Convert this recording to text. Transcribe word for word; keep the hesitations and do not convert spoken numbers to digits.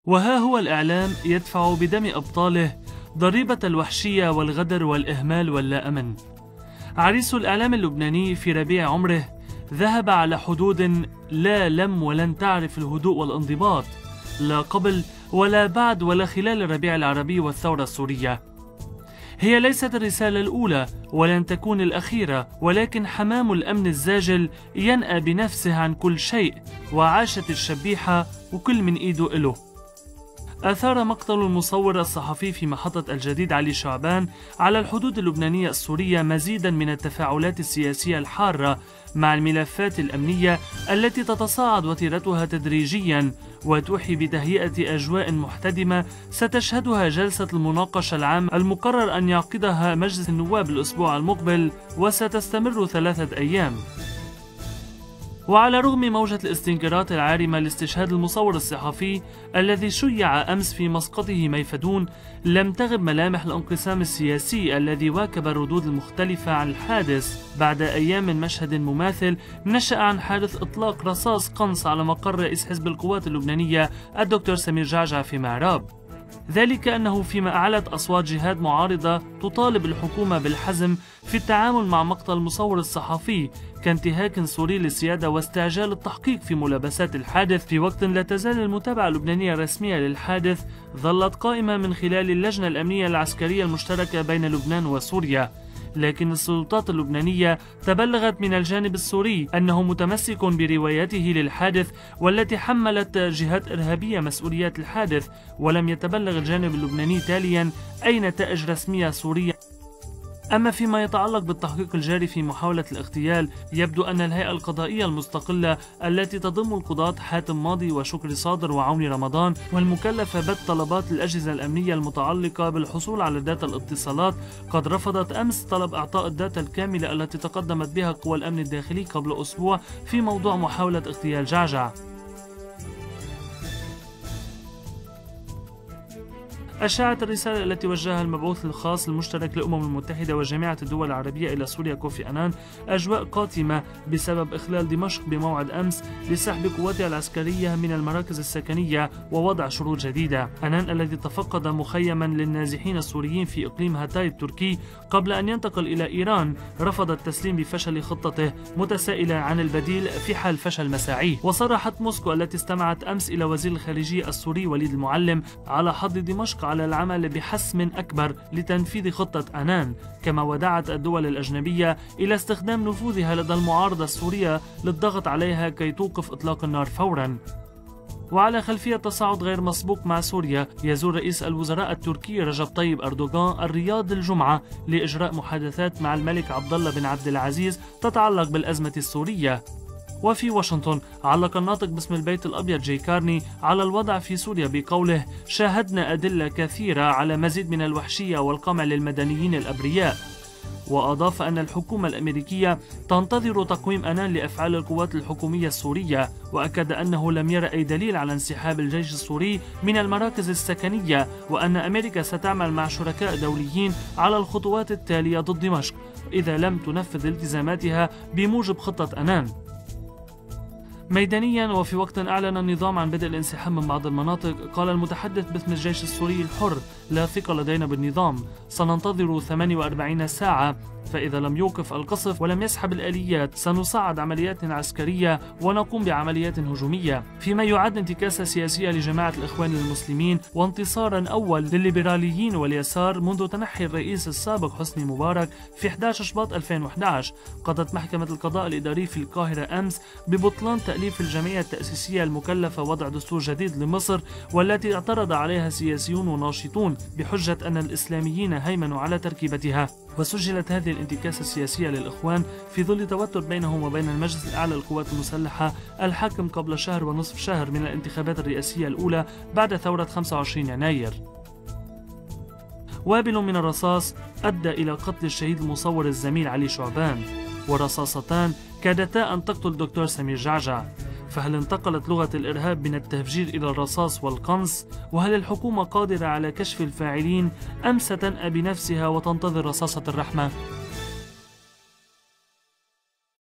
وها هو الإعلام يدفع بدم أبطاله ضريبة الوحشية والغدر والإهمال واللا أمن. عريس الإعلام اللبناني في ربيع عمره ذهب على حدود لا لم ولن تعرف الهدوء والانضباط، لا قبل ولا بعد ولا خلال الربيع العربي والثورة السورية. هي ليست الرسالة الأولى ولن تكون الأخيرة، ولكن حمام الأمن الزاجل ينأى بنفسه عن كل شيء، وعاشت الشبيحة وكل من إيده إله. أثار مقتل المصور الصحفي في محطة الجديد علي شعبان على الحدود اللبنانية السورية مزيدا من التفاعلات السياسية الحارة مع الملفات الأمنية التي تتصاعد وتيرتها تدريجيا، وتوحي بتهيئة أجواء محتدمة ستشهدها جلسة المناقشة العام المقرر أن يعقدها مجلس النواب الأسبوع المقبل، وستستمر ثلاثة أيام. وعلى رغم موجة الاستنكارات العارمة لاستشهاد المصور الصحفي الذي شيع أمس في مسقطه ميفدون، لم تغب ملامح الانقسام السياسي الذي واكب الردود المختلفة عن الحادث بعد أيام من مشهد مماثل نشأ عن حادث إطلاق رصاص قنص على مقر رئيس حزب القوات اللبنانية الدكتور سمير جعجع في معراب. ذلك أنه فيما أعلت أصوات جهاد معارضة تطالب الحكومة بالحزم في التعامل مع مقتل المصور الصحفي كانتهاك سوري للسيادة واستعجال التحقيق في ملابسات الحادث، في وقت لا تزال المتابعة اللبنانية الرسمية للحادث ظلت قائمة من خلال اللجنة الأمنية العسكرية المشتركة بين لبنان وسوريا. لكن السلطات اللبنانية تبلغت من الجانب السوري أنه متمسك بروايته للحادث والتي حملت جهات إرهابية مسؤوليات الحادث، ولم يتبلغ الجانب اللبناني تاليا أي نتائج رسمية سورية. أما فيما يتعلق بالتحقيق الجاري في محاولة الاغتيال، يبدو أن الهيئة القضائية المستقلة التي تضم القضاة حاتم ماضي وشكري صادر وعوني رمضان والمكلفة بطلبات الأجهزة الأمنية المتعلقة بالحصول على داتا الاتصالات قد رفضت أمس طلب إعطاء الداتا الكاملة التي تقدمت بها قوى الأمن الداخلي قبل أسبوع في موضوع محاولة اغتيال جعجع. أشاعت الرسالة التي وجهها المبعوث الخاص المشترك للأمم المتحدة وجامعة الدول العربية إلى سوريا كوفي أنان أجواء قاتمة بسبب إخلال دمشق بموعد أمس لسحب قواتها العسكرية من المراكز السكنية ووضع شروط جديدة. أنان الذي تفقد مخيما للنازحين السوريين في إقليم هاتاي التركي قبل أن ينتقل إلى إيران رفض التسليم بفشل خطته، متسائلا عن البديل في حال فشل مساعيه. وصرحت موسكو التي استمعت أمس إلى وزير الخارجية السوري وليد المعلم على حظ دمشق على العمل بحسم أكبر لتنفيذ خطة أنان، كما ودعت الدول الأجنبية إلى استخدام نفوذها لدى المعارضة السورية للضغط عليها كي توقف إطلاق النار فورا. وعلى خلفية تصاعد غير مسبوق مع سوريا، يزور رئيس الوزراء التركي رجب طيب أردوغان الرياض الجمعة لإجراء محادثات مع الملك عبد الله بن عبد العزيز تتعلق بالأزمة السورية. وفي واشنطن علق الناطق باسم البيت الأبيض جاي كارني على الوضع في سوريا بقوله: شاهدنا أدلة كثيرة على مزيد من الوحشية والقمع للمدنيين الأبرياء. وأضاف أن الحكومة الأمريكية تنتظر تقويم أنان لأفعال القوات الحكومية السورية، وأكد أنه لم يرى أي دليل على انسحاب الجيش السوري من المراكز السكنية، وأن أمريكا ستعمل مع شركاء دوليين على الخطوات التالية ضد دمشق إذا لم تنفذ التزاماتها بموجب خطة أنان. ميدانيا، وفي وقت أعلن النظام عن بدء الانسحاب من بعض المناطق، قال المتحدث باسم الجيش السوري الحر: لا ثقة لدينا بالنظام، سننتظر ثمانية وأربعين ساعة، فإذا لم يوقف القصف ولم يسحب الآليات سنصعد عمليات عسكرية ونقوم بعمليات هجومية، فيما يعد انتكاسة سياسية لجماعة الإخوان المسلمين وانتصارا أول للليبراليين واليسار منذ تنحي الرئيس السابق حسني مبارك في أحد عشر شباط ألفين وأحد عشر. قضت محكمة القضاء الإداري في القاهرة أمس ببطلان تأليف الجمعية التأسيسية المكلفة وضع دستور جديد لمصر، والتي اعترض عليها سياسيون وناشطون بحجة أن الإسلاميين هيمنوا على تركيبتها. وسجلت هذه الانتكاسة السياسية للإخوان في ظل توتر بينهم وبين المجلس الأعلى للقوات المسلحة الحاكم قبل شهر ونصف شهر من الانتخابات الرئاسية الأولى بعد ثورة خمسة وعشرين يناير. وابل من الرصاص أدى إلى قتل الشهيد المصور الزميل علي شعبان، ورصاصتان كادتا أن تقتل الدكتور سمير جعجع. فهل انتقلت لغة الإرهاب من التهجير إلى الرصاص والقنص؟ وهل الحكومة قادرة على كشف الفاعلين أم ستنأى بنفسها وتنتظر رصاصة الرحمة؟